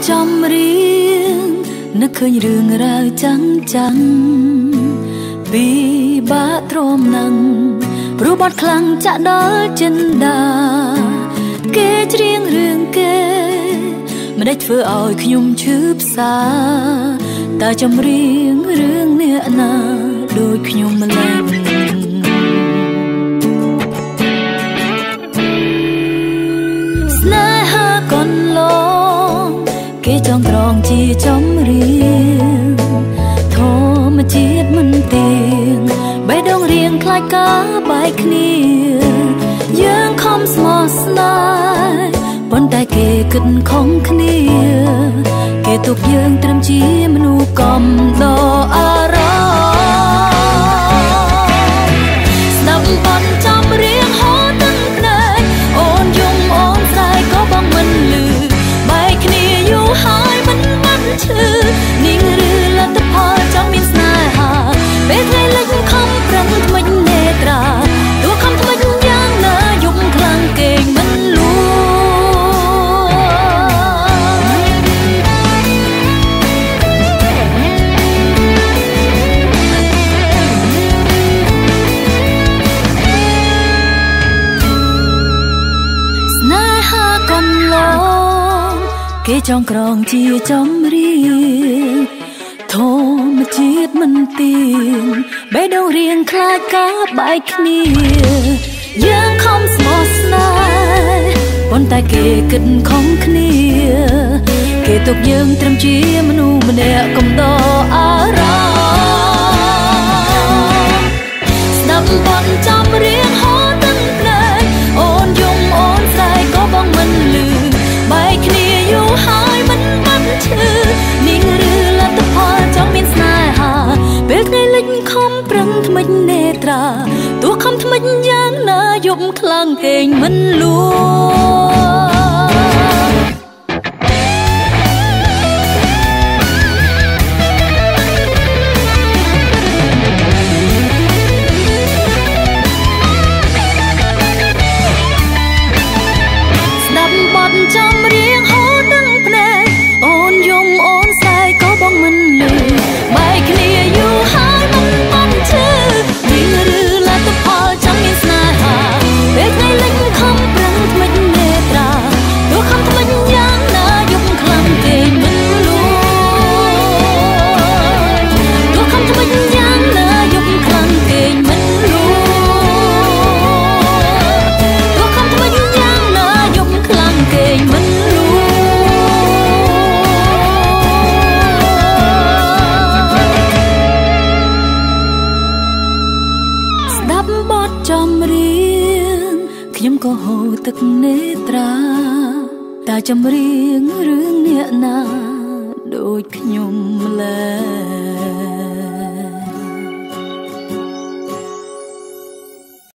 ចំរៀងនឹកឃើញរឿងរ៉ាវចាំងពីបាក់ទ្រាំណាំងព្រោះបាត់ខ្លាំងចាក់ដល់ចិនដាគេច្រៀងរឿងគេមិនដេចធ្វើឲ្យខ្ញុំឈឺផ្សាតែចំរៀងរឿងអ្នកណាដូចខ្ញុំម្លេះស្នេហាកូនឡងគេចង់ក្រងជាចំរៀងធម្មជាតិមិនទៀងបេះដូងរៀងខ្លាចការបែកគ្នាយើងខំស្មោះស្នេហ៍ប៉ុន្តែគេគិតខុសគ្នាគេទុកយើងត្រឹមជាមនុស្សកំដរអារម្មណ៍ស្ដាប់ប៉ុនចំរៀងហូរទឹកភ្នែកអូនយំអូនស្រែកក៏បងមិនលឺបែកគ្នាយូរហើយមិនបានឈឺនាងឬលទ្ធផលចង់មានស្នេហាពេលថ្ងៃលិចខំប្រឹងថ្មិចនេត្រាទោះខំថ្មិចយ៉ាងណាយំខ្លាំងគេងមិនលួគេចង់ក្រងជាចំរៀងធម្មជាតិមិនទៀងបេះដូងរៀងខ្លាចការបែកគ្នាយើងខំស្មោះស្នេហ៍ប៉ុន្តែគេគិតខុសគ្នាគេទុកយើងត្រឹមជាមនុស្សម្នាក់កំដរអារម្មណ៍ស្ដាប់ប៉ុនចំរៀងហូរទឹកភ្នែកអូនយំអូនស្រែកក៏បងមិនលឺបែកគ្នាយូរហើយមិនបានឈឺនាងឬលទ្ធផលចង់មានស្នេហាពេលថ្ងៃលិចខំប្រឹងថ្មិចនេត្រាទោះខំថ្មិចយ៉ាងណាយប់ខ្លាំងគេងមិនលួចំរៀងហូរទឹកភ្នែកអូនយំអូនស្រែកក៏បងមិនលឺបែកគ្នាយូរហើយមិនបានឈឺនាងឬលទ្ធផលចង់មានស្នេហាពេលថ្ងៃលិចខំប្រឹងថ្មិចនេត្រាទោះខំថ្មិចយ៉ាងណាយប់ខ្លាំងគេមិនលួទោះខំថ្មិចយ៉ាងណាយប់ខ្លាំងគេមិនលួទោះខំថ្មិចយ៉ាងណាយប់ខ្លាំងគេមិនបទចំរៀងខ្ញុំក៏ហូរទឹកនេត្រាតែចំរៀងរឿងអ្នកណាដូចខ្ញុំម្ល៉េះ